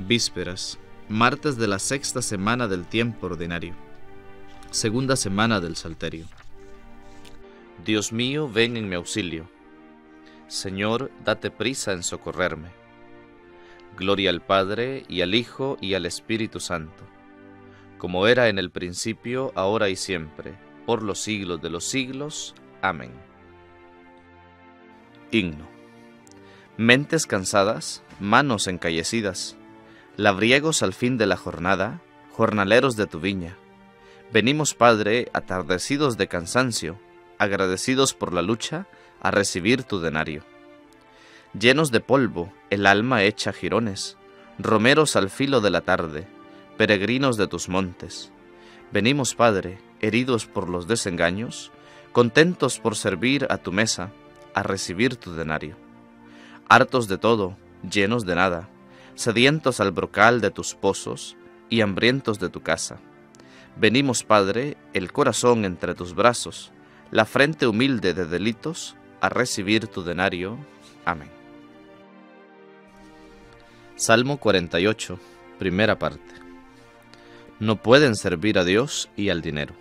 Vísperas, martes de la sexta semana del tiempo ordinario, segunda semana del Salterio. Dios mío, ven en mi auxilio. Señor, date prisa en socorrerme. Gloria al Padre, y al Hijo, y al Espíritu Santo, como era en el principio, ahora y siempre, por los siglos de los siglos. Amén. Himno. Mentes cansadas, manos encallecidas, labriegos al fin de la jornada, jornaleros de tu viña. Venimos, Padre, atardecidos de cansancio, agradecidos por la lucha, a recibir tu denario. Llenos de polvo, el alma hecha jirones, romeros al filo de la tarde, peregrinos de tus montes. Venimos, Padre, heridos por los desengaños, contentos por servir a tu mesa, a recibir tu denario. Hartos de todo, llenos de nada, sedientos al brocal de tus pozos y hambrientos de tu casa. Venimos, Padre, el corazón entre tus brazos, la frente humilde de delitos, a recibir tu denario. Amén. Salmo 48, primera parte. No pueden servir a Dios y al dinero.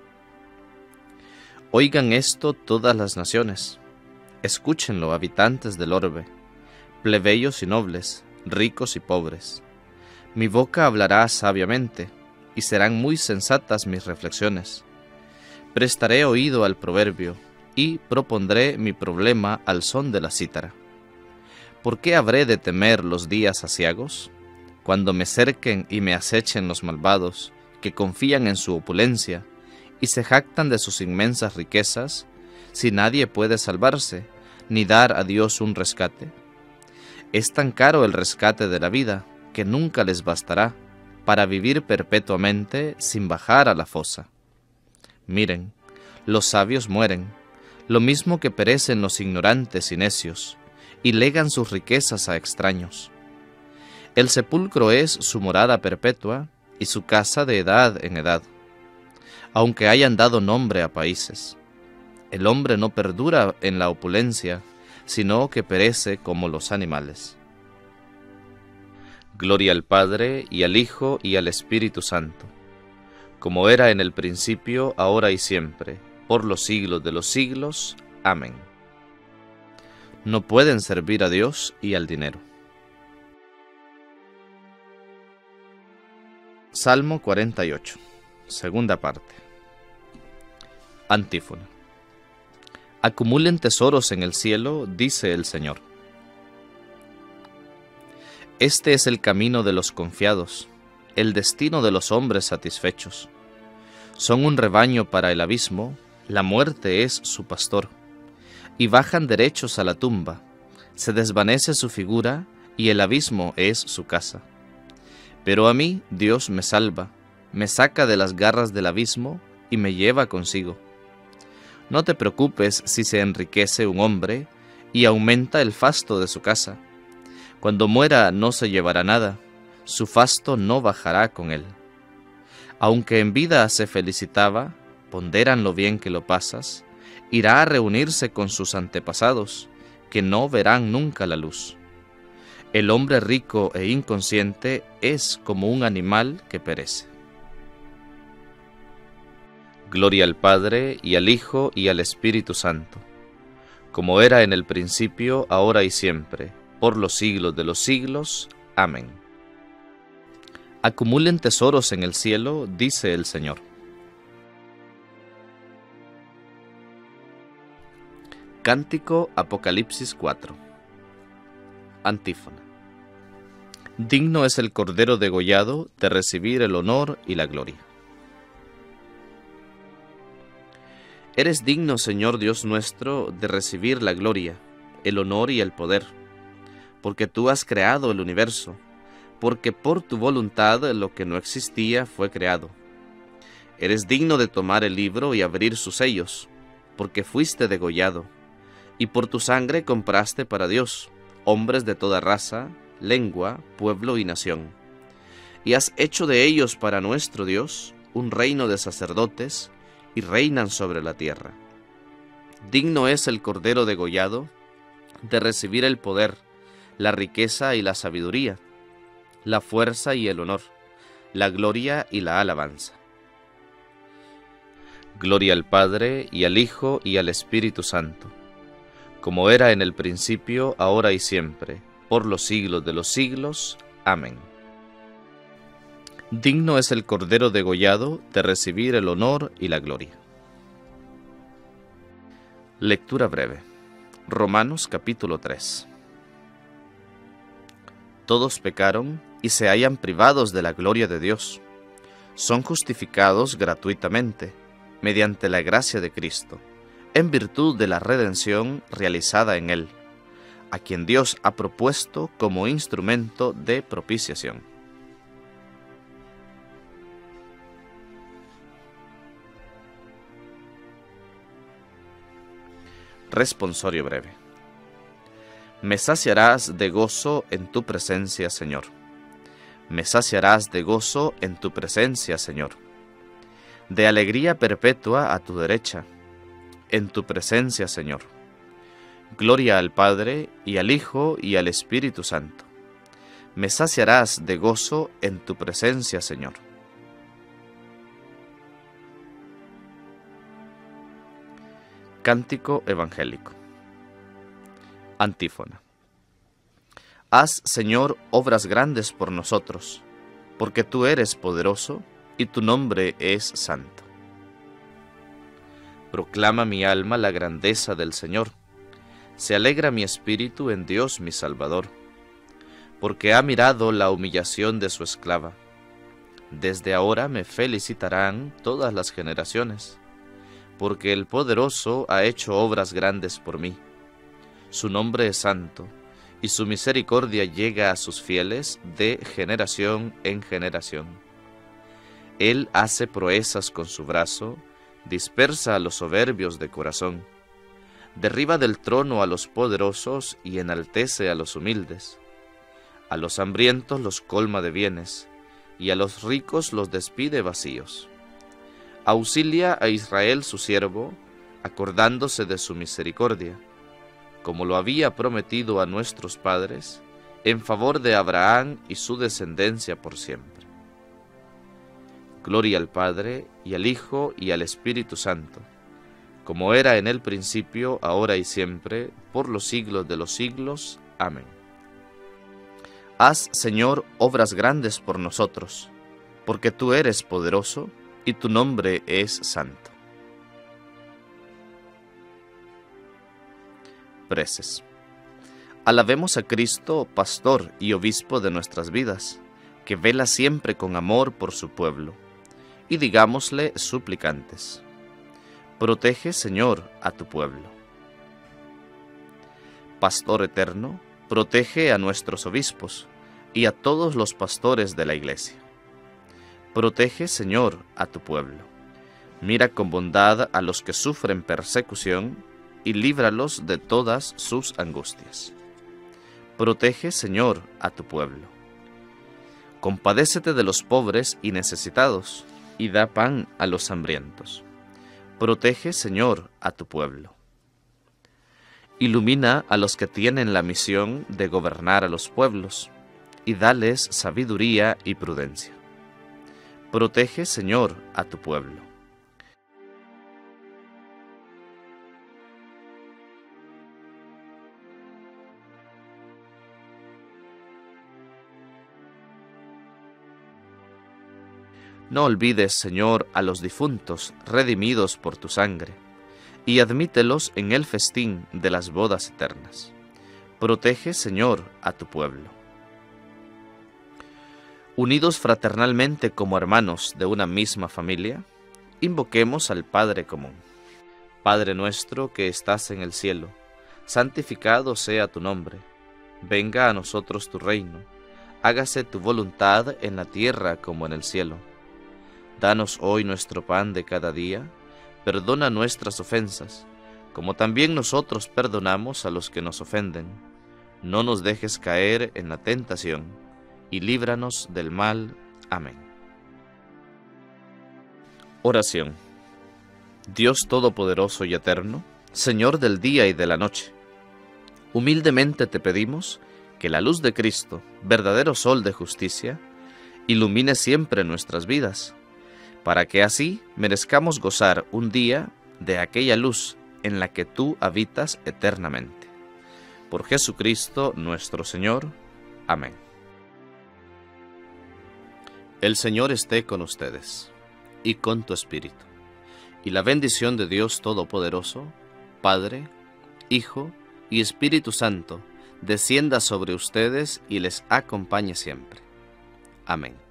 Oigan esto todas las naciones, escúchenlo habitantes del orbe, plebeyos y nobles, ricos y pobres. Mi boca hablará sabiamente, y serán muy sensatas mis reflexiones. Prestaré oído al proverbio, y propondré mi problema al son de la cítara. ¿Por qué habré de temer los días aciagos? Cuando me cerquen y me acechen los malvados, que confían en su opulencia, y se jactan de sus inmensas riquezas, si nadie puede salvarse, ni dar a Dios un rescate. Es tan caro el rescate de la vida, que nunca les bastará, para vivir perpetuamente sin bajar a la fosa. Miren, los sabios mueren, lo mismo que perecen los ignorantes y necios, y legan sus riquezas a extraños. El sepulcro es su morada perpetua, y su casa de edad en edad, aunque hayan dado nombre a países. El hombre no perdura en la opulencia, sino que perece como los animales. Gloria al Padre, y al Hijo, y al Espíritu Santo, como era en el principio, ahora y siempre, por los siglos de los siglos. Amén. No pueden servir a Dios y al dinero. Salmo 48, segunda parte. Antífona. Acumulen tesoros en el cielo, dice el Señor. Este es el camino de los confiados, el destino de los hombres satisfechos. Son un rebaño para el abismo, la muerte es su pastor. Y bajan derechos a la tumba, se desvanece su figura, y el abismo es su casa. Pero a mí Dios me salva, me saca de las garras del abismo, y me lleva consigo. No te preocupes si se enriquece un hombre, y aumenta el fasto de su casa. Cuando muera no se llevará nada, su fasto no bajará con él. Aunque en vida se felicitaba, ponderan lo bien que lo pasas, irá a reunirse con sus antepasados, que no verán nunca la luz. El hombre rico e inconsciente es como un animal que perece. Gloria al Padre, y al Hijo, y al Espíritu Santo, como era en el principio, ahora y siempre, por los siglos de los siglos. Amén. Acumulen tesoros en el cielo, dice el Señor. Cántico Apocalipsis 4. Antífona. Digno es el Cordero degollado de recibir el honor y la gloria. Eres digno, Señor Dios nuestro, de recibir la gloria, el honor y el poder, porque tú has creado el universo, porque por tu voluntad lo que no existía fue creado. Eres digno de tomar el libro y abrir sus sellos, porque fuiste degollado, y por tu sangre compraste para Dios hombres de toda raza, lengua, pueblo y nación. Y has hecho de ellos para nuestro Dios un reino de sacerdotes, y reinan sobre la tierra. Digno es el Cordero degollado de recibir el poder, la riqueza y la sabiduría, la fuerza y el honor, la gloria y la alabanza. Gloria al Padre, y al Hijo, y al Espíritu Santo, como era en el principio, ahora y siempre, por los siglos de los siglos. Amén. Digno es el Cordero degollado de recibir el honor y la gloria. Lectura breve. Romanos capítulo 3. Todos pecaron y se hallan privados de la gloria de Dios. Son justificados gratuitamente, mediante la gracia de Cristo, en virtud de la redención realizada en Él, a quien Dios ha propuesto como instrumento de propiciación. Responsorio breve. Me saciarás de gozo en tu presencia, Señor. Me saciarás de gozo en tu presencia, Señor. De alegría perpetua a tu derecha, en tu presencia, Señor. Gloria al Padre, y al Hijo, y al Espíritu Santo. Me saciarás de gozo en tu presencia, Señor. Cántico evangélico. Antífona. Haz, Señor, obras grandes por nosotros, porque tú eres poderoso y tu nombre es santo. Proclama mi alma la grandeza del Señor. Se alegra mi espíritu en Dios mi Salvador, porque ha mirado la humillación de su esclava. Desde ahora me felicitarán todas las generaciones, porque el poderoso ha hecho obras grandes por mí. Su nombre es santo, y su misericordia llega a sus fieles de generación en generación. Él hace proezas con su brazo, dispersa a los soberbios de corazón, derriba del trono a los poderosos y enaltece a los humildes. A los hambrientos los colma de bienes, y a los ricos los despide vacíos. Auxilia a Israel su siervo, acordándose de su misericordia, como lo había prometido a nuestros padres, en favor de Abraham y su descendencia por siempre. Gloria al Padre, y al Hijo, y al Espíritu Santo, como era en el principio, ahora y siempre, por los siglos de los siglos. Amén. Haz, Señor, obras grandes por nosotros, porque tú eres poderoso, y tu nombre es santo. Preces. Alabemos a Cristo, pastor y obispo de nuestras vidas, que vela siempre con amor por su pueblo, y digámosle suplicantes: protege, Señor, a tu pueblo. Pastor eterno, protege a nuestros obispos y a todos los pastores de la Iglesia. Protege, Señor, a tu pueblo. Mira con bondad a los que sufren persecución y líbralos de todas sus angustias. Protege, Señor, a tu pueblo. Compadécete de los pobres y necesitados, y da pan a los hambrientos. Protege, Señor, a tu pueblo. Ilumina a los que tienen la misión de gobernar a los pueblos, y dales sabiduría y prudencia. Protege, Señor, a tu pueblo. No olvides, Señor, a los difuntos, redimidos por tu sangre, y admítelos en el festín de las bodas eternas. Protege, Señor, a tu pueblo. Unidos fraternalmente como hermanos de una misma familia, invoquemos al Padre común. Padre nuestro que estás en el cielo, santificado sea tu nombre. Venga a nosotros tu reino. Hágase tu voluntad en la tierra como en el cielo. Danos hoy nuestro pan de cada día. Perdona nuestras ofensas, como también nosotros perdonamos a los que nos ofenden. No nos dejes caer en la tentación, y líbranos del mal. Amén. Oración. Dios Todopoderoso y Eterno, Señor del día y de la noche, humildemente te pedimos Que la luz de Cristo, verdadero sol de justicia, ilumine siempre nuestras vidas, para que así merezcamos gozar un día de aquella luz en la que tú habitas eternamente. Por Jesucristo nuestro Señor. Amén. El Señor esté con ustedes, y con tu espíritu, y la bendición de Dios Todopoderoso, Padre, Hijo y Espíritu Santo, descienda sobre ustedes y les acompañe siempre. Amén.